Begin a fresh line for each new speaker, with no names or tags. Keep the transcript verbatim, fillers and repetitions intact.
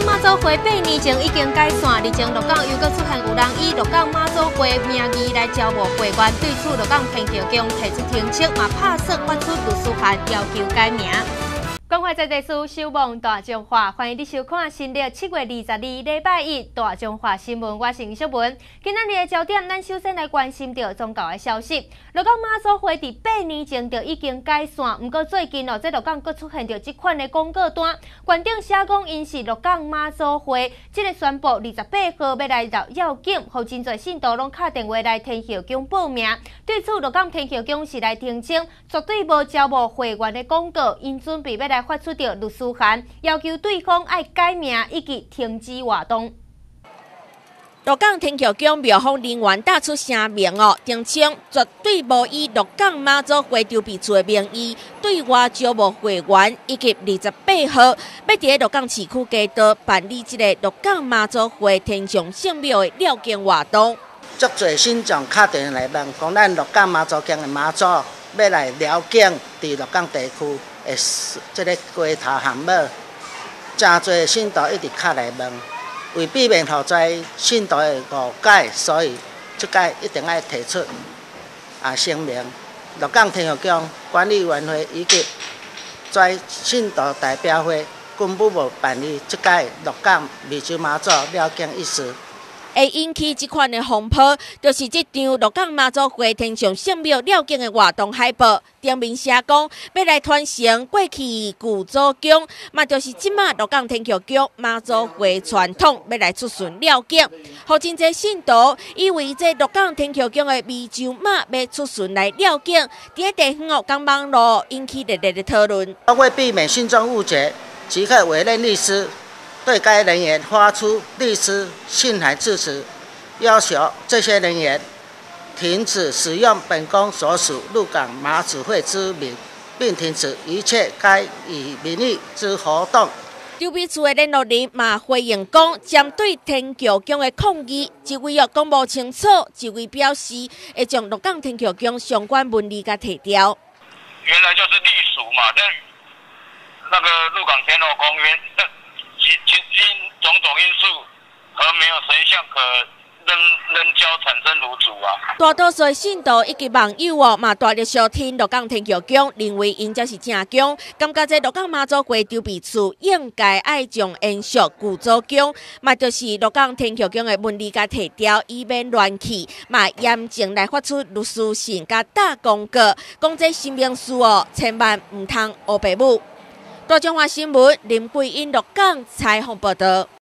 港妈祖会八年前已经改线，而前鹿港又搁出现有人以鹿港妈祖会名义来招募会员，对此鹿港天桥宫提出澄清，嘛拍算发出律师函要求改名。 关怀在地事守望大中华，欢迎你收看新历七月二十二礼拜一大中华新闻，我是小文。今仔日的焦点，咱首先来关心到宗教的消息。鹿港妈祖会伫八年前就已经改线，不过最近哦，这鹿港阁出现着这款的公告单，馆长写讲因是鹿港妈祖会，即个宣布二十八号要来绕绕境，互真侪信徒拢打电话来天后宫报名。对此，鹿港天后宫是来澄清，绝对无招募会员的广告，因准备要来 发出着律师函，要求对方爱改名以及停止活动。鹿港天桥宫庙方人员打出声明哦，澄清绝对无以鹿港妈祖会筹备处的名义对外招募会员，以及二十八号要伫鹿港市区街道办理这个鹿港妈祖会天上圣庙的绕境活动。
足侪信众打电话来问，讲咱鹿港妈祖宫的妈祖要来绕境伫鹿港地区。 诶，即个街头巷尾，真侪信徒一直敲来问，为避免互在信徒的误解，所以即届一定要提出啊声明。鹿港天后宫管理委员会以及在信徒代表会根本无办理即届鹿港湄洲妈祖绕境一事。
会引起这款的风波，就是这张鹿港妈祖会天上圣庙绕境的活动海报，顶面写讲要来传承过去古祖宫，嘛就是即马鹿港天桥宫妈祖会传统要来出巡绕境，互真侪信徒以为这鹿港天桥宫的湄洲妈要出巡来绕境，伫个地方哦，讲网络引起热烈的讨论。
为避免信众误解，即刻委任律师。 对该人员发出律师信函致辞，要求这些人员停止使用本宫所属鹿港妈祖会之名，并停止一切该以名义之活动。
筹备处的联络人嘛回应讲，针对天桥宫的抗议，一位哦讲无清楚，一位表示会将鹿港天桥宫相关文字甲提掉。
原来就是隶属嘛，这那个鹿港天后公园这。 其其因种种因素和没有神像可扔扔交产生如主啊！
大多数信徒以及网友哦，嘛大力相挺鹿港天桥宫，认为因才是正宫，感觉这鹿港妈祖会筹备处应该爱将延续古祖宫，嘛就是鹿港天桥宫的文字甲提掉，以免乱去，嘛严正来发出律师信甲打公告，讲这新名词哦，千万唔通黑白母。大中华新闻林桂英鹿港采访报道。